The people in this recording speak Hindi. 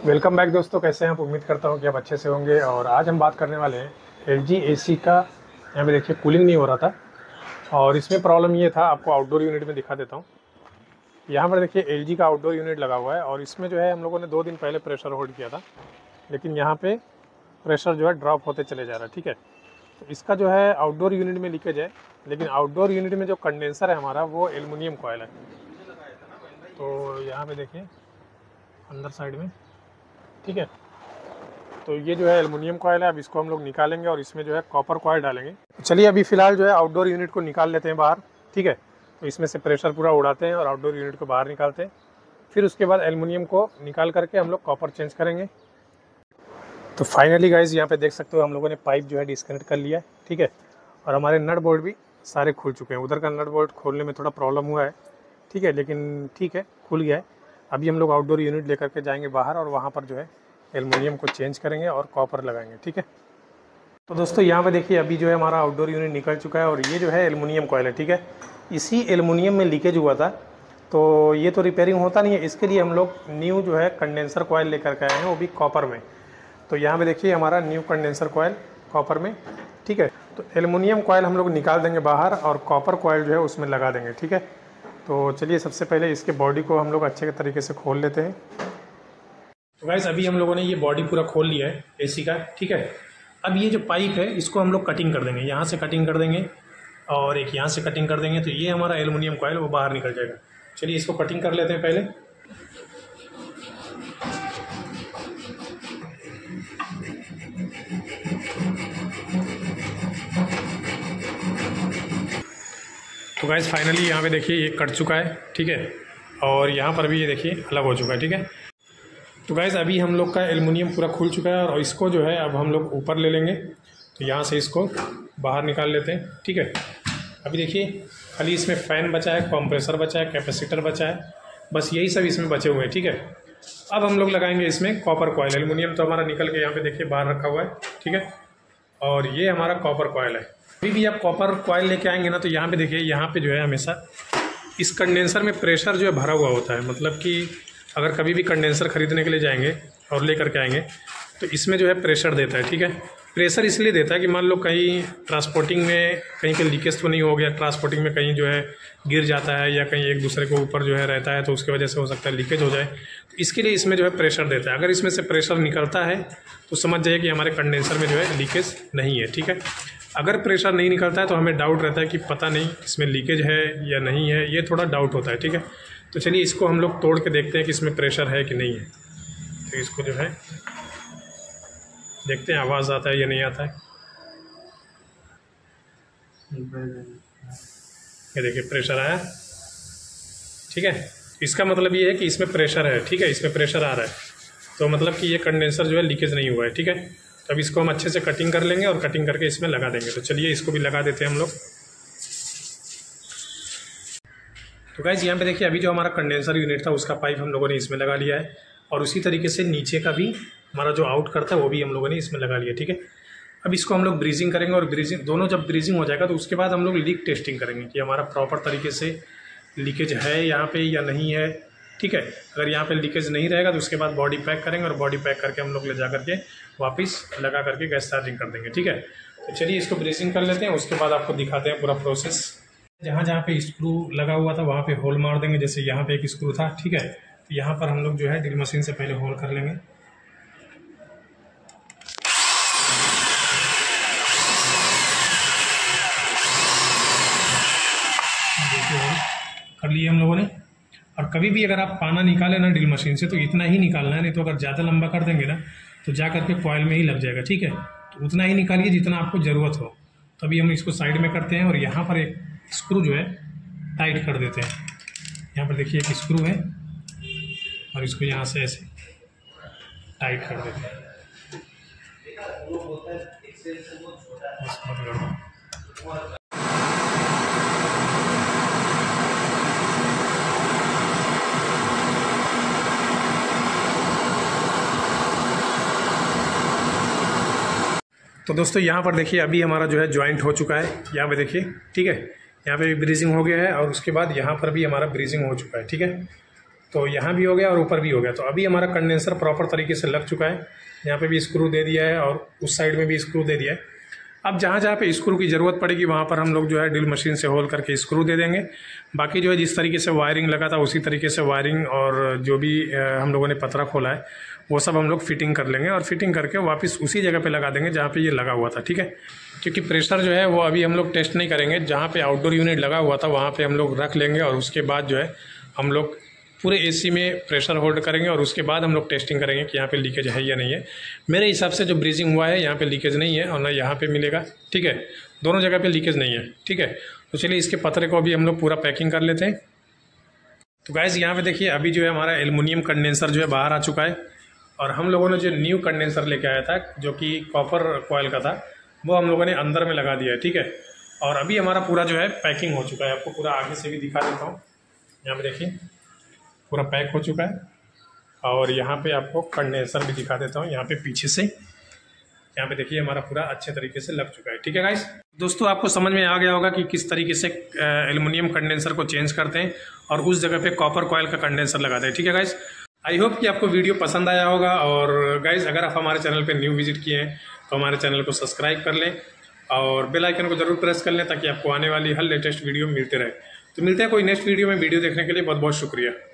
वेलकम बैक दोस्तों, कैसे हैं आप? उम्मीद करता हूं कि आप अच्छे से होंगे। और आज हम बात करने वाले हैं LG AC का। यहाँ पे देखिए कूलिंग नहीं हो रहा था और इसमें प्रॉब्लम ये था, आपको आउटडोर यूनिट में दिखा देता हूँ। यहाँ पर देखिए LG का आउटडोर यूनिट लगा हुआ है और इसमें जो है हम लोगों ने 2 दिन पहले प्रेशर होल्ड किया था, लेकिन यहाँ पे प्रेशर जो है ड्रॉप होते चले जा रहा है। ठीक है, तो इसका जो है आउटडोर यूनिट में लीकेज है, लेकिन आउटडोर यूनिट में जो कंडेंसर है हमारा वो एल्युमिनियम कॉयल है। तो यहाँ पे देखिए अंदर साइड में, ठीक है, तो ये जो है एल्युमिनियम कॉयल है। अब इसको हम लोग निकालेंगे और इसमें जो है कॉपर कॉयल डालेंगे। तो चलिए अभी फ़िलहाल जो है आउटडोर यूनिट को निकाल लेते हैं बाहर। ठीक है, तो इसमें से प्रेशर पूरा उड़ाते हैं और आउटडोर यूनिट को बाहर निकालते हैं। फिर उसके बाद एल्युमिनियम को निकाल करके हम लोग कॉपर चेंज करेंगे। तो फाइनली गाइज यहाँ पे देख सकते हो हम लोगों ने पाइप जो है डिस्कनेक्ट कर लिया है। ठीक है, और हमारे नट बोल्ट भी सारे खुल चुके हैं। उधर का नट बोल्ट खोलने में थोड़ा प्रॉब्लम हुआ है, ठीक है, लेकिन ठीक है, खुल गया है। अभी हम लोग आउटडोर यूनिट लेकर के जाएंगे बाहर और वहाँ पर जो है एल्युमिनियम को चेंज करेंगे और कॉपर लगाएंगे। ठीक है, तो दोस्तों यहाँ पे देखिए अभी जो है हमारा आउटडोर यूनिट निकल चुका है और ये जो है एल्युमिनियम कॉयल है। ठीक है, इसी एल्युमिनियम में लीकेज हुआ था, तो ये तो रिपेयरिंग होता नहीं है, इसके लिए हम लोग न्यू जो है कंडेंसर कॉयल लेकर के आए हैं, वो भी कॉपर में। तो यहाँ पे देखिए हमारा न्यू कंडेंसर कॉयल कॉपर में। ठीक है, तो एल्युमिनियम कॉयल हम लोग निकाल देंगे बाहर और कॉपर कॉयल जो है उसमें लगा देंगे। ठीक है, तो चलिए सबसे पहले इसके बॉडी को हम लोग अच्छे तरीके से खोल लेते हैं। तो गाइस अभी हम लोगों ने ये बॉडी पूरा खोल लिया है AC का। ठीक है, अब ये जो पाइप है इसको हम लोग कटिंग कर देंगे, यहाँ से कटिंग कर देंगे और एक यहाँ से कटिंग कर देंगे, तो ये हमारा एल्युमिनियम कॉयल वो बाहर निकल जाएगा। चलिए इसको कटिंग कर लेते हैं पहले। तो गाइस फाइनली यहाँ पे देखिए ये कट चुका है। ठीक है, और यहाँ पर भी ये देखिए अलग हो चुका है। ठीक है, तो गाइस अभी हम लोग का एल्युमिनियम पूरा खुल चुका है और इसको जो है अब हम लोग ऊपर ले लेंगे। तो यहाँ से इसको बाहर निकाल लेते हैं। ठीक है, अभी देखिए खाली इसमें फ़ैन बचा है, कंप्रेसर बचा है, कैपेसिटर बचा है, बस यही सब इसमें बचे हुए हैं। ठीक है, अब हम लोग लगाएंगे इसमें कॉपर कॉयल। एल्युमिनियम तो हमारा निकल के यहाँ पे देखिए बाहर रखा हुआ है। ठीक है, और ये हमारा कॉपर कॉयल है। अभी भी आप कॉपर कॉयल लेके आएंगे ना, तो यहाँ पे देखिए यहाँ पे जो है हमेशा इस कंडेंसर में प्रेशर जो है भरा हुआ होता है। मतलब कि अगर कभी भी कंडेंसर ख़रीदने के लिए जाएंगे और ले करके आएंगे तो इसमें जो है प्रेशर देता है। ठीक है, प्रेशर इसलिए देता है कि मान लो कहीं ट्रांसपोर्टिंग में कहीं पे लीकेज तो नहीं हो गया, ट्रांसपोर्टिंग में कहीं जो है गिर जाता है या कहीं एक दूसरे के ऊपर जो है रहता है, तो उसकी वजह से हो सकता है लीकेज हो जाए। तो इसके लिए इसमें जो है प्रेशर देता है। अगर इसमें से प्रेशर निकलता है तो समझ जाइए कि हमारे कंडेंसर में जो है लीकेज नहीं है। ठीक है, अगर प्रेशर नहीं निकलता है तो हमें डाउट रहता है कि पता नहीं इसमें लीकेज है या नहीं है, ये थोड़ा डाउट होता है। ठीक है, तो चलिए इसको हम लोग तोड़ के देखते हैं कि इसमें प्रेशर है कि नहीं है। तो इसको जो है देखते हैं आवाज़ आता है या नहीं आता है। ये देखिए प्रेशर आया। ठीक है, इसका मतलब ये है कि इसमें प्रेशर है। ठीक है, इसमें प्रेशर आ रहा है, तो मतलब कि ये कंडेंसर जो है लीकेज नहीं हुआ है। ठीक है, तो अब इसको हम अच्छे से कटिंग कर लेंगे और कटिंग करके इसमें लगा देंगे। तो चलिए इसको भी लगा देते हैं हम लोग। तो गाइस यहाँ पे देखिए अभी जो हमारा कंडेंसर यूनिट था उसका पाइप हम लोगों ने इसमें लगा लिया है और उसी तरीके से नीचे का भी हमारा जो आउट करता है वो भी हम लोगों ने इसमें लगा लिया। ठीक है, अब इसको हम लोग ब्रीजिंग करेंगे और ब्रीजिंग दोनों जब ब्रीजिंग हो जाएगा तो उसके बाद हम लोग लीक टेस्टिंग करेंगे कि हमारा प्रॉपर तरीके से लीकेज है यहाँ पे या नहीं है। ठीक है, अगर यहाँ पे लीकेज नहीं रहेगा तो उसके बाद बॉडी पैक करेंगे और बॉडी पैक करके हम लोग ले जा करके वापस लगा करके गैस चार्जिंग कर देंगे। ठीक है, तो चलिए इसको ब्रीजिंग कर लेते हैं, उसके बाद आपको दिखाते हैं पूरा प्रोसेस। जहाँ जहाँ पे स्क्रू लगा हुआ था वहाँ पे होल मार देंगे। जैसे यहाँ पे एक स्क्रू था, ठीक है, तो यहाँ पर हम लोग जो है ड्रिल मशीन से पहले होल कर लेंगे। कर लिए हम लोगों ने। और कभी भी अगर आप पाना निकालें ना ड्रिल मशीन से तो इतना ही निकालना है, नहीं तो अगर ज़्यादा लंबा कर देंगे ना तो जा करके कॉयल में ही लग जाएगा। ठीक है, तो उतना ही निकालिए जितना आपको ज़रूरत हो। तभी हम इसको साइड में करते हैं और यहाँ पर एक स्क्रू जो है टाइट कर देते हैं। यहाँ पर देखिए एक स्क्रू है और इसको यहाँ से ऐसे टाइट कर देते हैं। तो दोस्तों यहाँ पर देखिए अभी हमारा जो है जॉइंट हो चुका है। यहाँ पे देखिए, ठीक है, यहाँ पे भी ब्रीजिंग हो गया है और उसके बाद यहाँ पर भी हमारा ब्रीजिंग हो चुका है। ठीक है, तो यहाँ भी हो गया और ऊपर भी हो गया। तो अभी हमारा कंडेंसर प्रॉपर तरीके से लग चुका है। यहाँ पे भी स्क्रू दे दिया है और उस साइड में भी स्क्रू दे दिया है। अब जहाँ जहाँ पे स्क्रू की ज़रूरत पड़ेगी वहाँ पर हम लोग जो है ड्रिल मशीन से होल करके स्क्रू दे देंगे। बाकी जो है जिस तरीके से वायरिंग लगा था उसी तरीके से वायरिंग और जो भी हम लोगों ने पतरा खोला है वो सब हम लोग फिटिंग कर लेंगे और फिटिंग करके वापस उसी जगह पे लगा देंगे जहाँ पे ये लगा हुआ था, ठीक है। क्योंकि प्रेशर जो है वो अभी हम लोग टेस्ट नहीं करेंगे, जहाँ पे आउटडोर यूनिट लगा हुआ था वहाँ पे हम लोग रख लेंगे और उसके बाद जो है हम लोग पूरे एसी में प्रेशर होल्ड करेंगे और उसके बाद हम लोग टेस्टिंग करेंगे कि यहाँ पे लीकेज है या नहीं है। मेरे हिसाब से जो ब्रीजिंग हुआ है यहाँ पे लीकेज नहीं है और ना यहाँ पे मिलेगा, ठीक है। दोनों जगह पे लीकेज नहीं है, ठीक है। तो चलिए इसके पतरे को अभी हम लोग पूरा पैकिंग कर लेते हैं। तो गाइस यहाँ पे देखिए अभी जो है हमारा एल्युमिनियम कंडेंसर जो है बाहर आ चुका है और हम लोगों ने जो न्यू कंडेंसर लेके आया था जो कि कॉपर कॉयल का था वो हम लोगों ने अंदर में लगा दिया है, ठीक है। और अभी हमारा पूरा जो है पैकिंग हो चुका है। आपको पूरा आगे से भी दिखा देता हूँ। यहाँ पे देखिए पूरा पैक हो चुका है और यहाँ पे आपको कंडेंसर भी दिखा देता हूँ। यहाँ पे पीछे से यहाँ पे देखिए हमारा पूरा अच्छे तरीके से लग चुका है, ठीक है गाइस। दोस्तों आपको समझ में आ गया होगा कि किस तरीके से एल्युमिनियम कंडेंसर को चेंज करते हैं और उस जगह पे कॉपर कॉयल का कंडेंसर लगाते हैं, ठीक है गाइस। आई होप कि आपको वीडियो पसंद आया होगा। और गाइस अगर आप हमारे चैनल पर न्यू विजिट किए हैं तो हमारे चैनल को सब्सक्राइब कर लें और बेल आइकन को जरूर प्रेस कर लें ताकि आपको आने वाली हर लेटेस्ट वीडियो मिलते रहे। तो मिलते हैं कोई नेक्स्ट वीडियो में। वीडियो देखने के लिए बहुत बहुत शुक्रिया।